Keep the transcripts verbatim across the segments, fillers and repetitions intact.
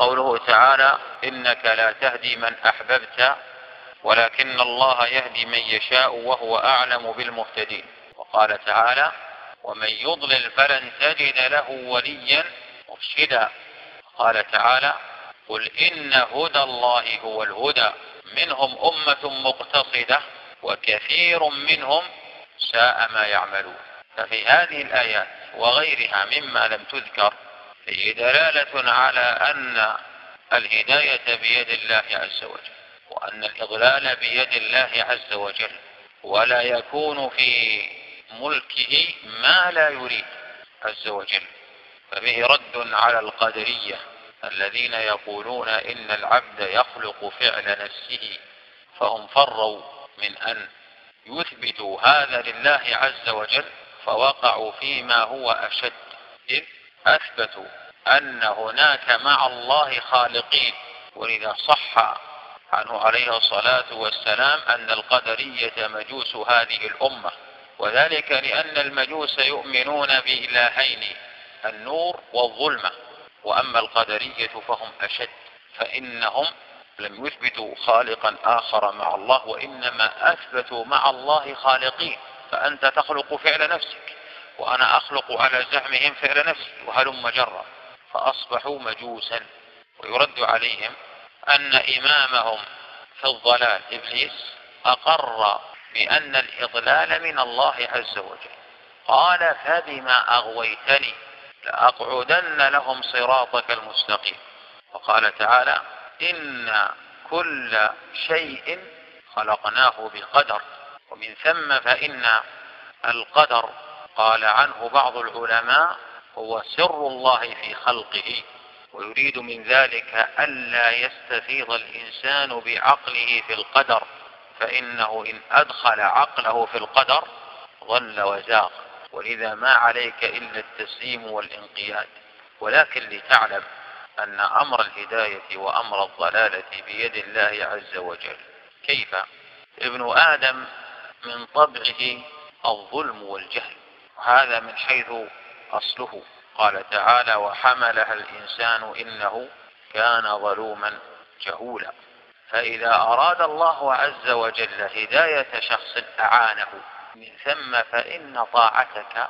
وقوله تعالى إنك لا تهدي من أحببت ولكن الله يهدي من يشاء وهو أعلم بالمهتدين. وقال تعالى ومن يضلل فلن تجد له وليا مرشدا. قال تعالى قل إن هدى الله هو الهدى منهم أمة مقتصدة وكثير منهم ساء ما يعملون. ففي هذه الآيات وغيرها مما لم تذكر فيه دلالة على أن الهداية بيد الله عز وجل، وأن الإضلال بيد الله عز وجل، ولا يكون في ملكه ما لا يريد عز وجل. فبه رد على القدرية الذين يقولون إن العبد يخلق فعل نفسه، فهم فروا من أن يثبتوا هذا لله عز وجل فوقعوا فيما هو أشد، إذ أثبتوا أن هناك مع الله خالقين. ولذا صح عنه عليه الصلاة والسلام أن القدرية مجوس هذه الأمة، وذلك لأن المجوس يؤمنون بإلهين النور والظلمة، وأما القدرية فهم أشد، فإنهم لم يثبتوا خالقا آخر مع الله، وإنما أثبتوا مع الله خالقين. فأنت تخلق فعل نفسك وأنا أخلق على زعمهم فعل نفسي وهلم جرا، فأصبحوا مجوسا. ويرد عليهم أن إمامهم في الضلال إبليس أقر بأن الإضلال من الله عز وجل، قال فبما أغويتني لأقعدن لهم صراطك المستقيم. وقال تعالى إن كل شيء خلقناه بقدر، ومن ثم فإن القدر قال عنه بعض العلماء هو سر الله في خلقه، ويريد من ذلك ألا يستفيض الإنسان بعقله في القدر، فإنه إن أدخل عقله في القدر ضل وزاغ، ولذا ما عليك إلا التسليم والانقياد. ولكن لتعلم أن أمر الهداية وأمر الضلالة بيد الله عز وجل. كيف؟ ابن آدم من طبعه الظلم والجهل، هذا من حيث أصله. قال تعالى وحملها الإنسان إنه كان ظلوما جهولا. فإذا أراد الله عز وجل هداية شخص أعانه، من ثم فإن طاعتك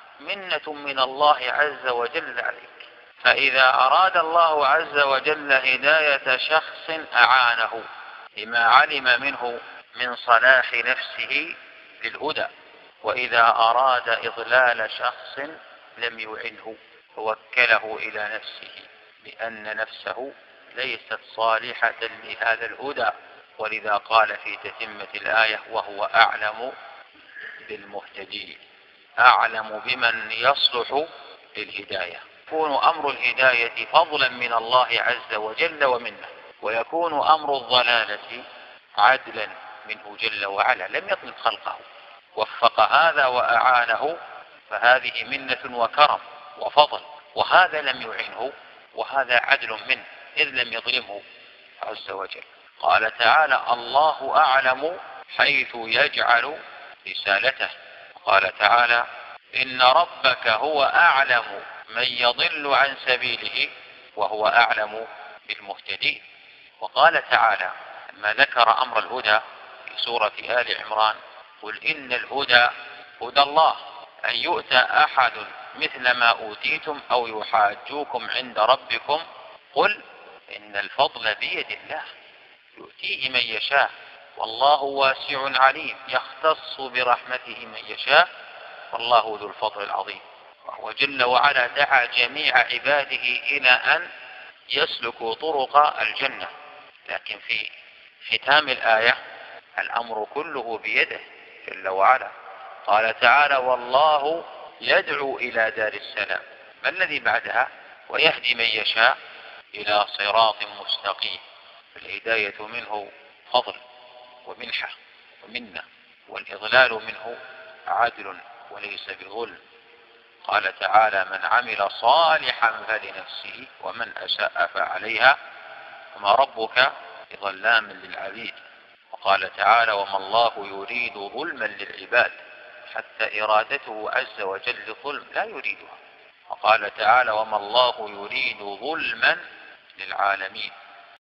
منة من الله عز وجل عليك. فإذا أراد الله عز وجل هداية شخص أعانه لما علم منه من صلاح نفسه للهدى، وإذا أراد إضلال شخص لم يعنه ووكله إلى نفسه، لأن نفسه ليست صالحة لهذا الهدى. ولذا قال في تتمة الآية وهو أعلم بالمهتدين، أعلم بمن يصلح للهداية. يكون أمر الهداية فضلا من الله عز وجل ومنه، ويكون أمر الضلالة عدلا منه جل وعلا، لم يطلب خلقه، وفق هذا وأعانه، فهذه منة وكرم وفضل. وهذا لم يعنه، وهذا عدل منه إذ لم يظلمه عز وجل. قال تعالى الله أعلم حيث يجعل رسالته. قال تعالى إن ربك هو أعلم من يضل عن سبيله وهو أعلم بالمهتدين. وقال تعالى لما ذكر أمر الهدى في سورة آل عمران قل إن الهدى هدى الله أن يؤتى أحد مثل ما أوتيتم أو يحاجوكم عند ربكم قل إن الفضل بيد الله يؤتيه من يشاء والله واسع عليم يختص برحمته من يشاء والله ذو الفضل العظيم. وهو جل وعلا دعا جميع عباده إلى أن يسلكوا طرق الجنة، لكن في ختام الآية الأمر كله بيده جل وعلا. قال تعالى والله يدعو إلى دار السلام، ما الذي بعدها؟ ويهدي من يشاء إلى صراط مستقيم. الهداية منه فضل ومنحة ومنة، والإضلال منه عدل وليس بظلم. قال تعالى من عمل صالحا فلنفسه ومن أساء فعليها وما ربك بظلام للعبيد. وقال تعالى وما الله يريد ظلما للعباد، حتى إرادته عز وجل ظلم لا يريدها. وقال تعالى وما الله يريد ظلما للعالمين.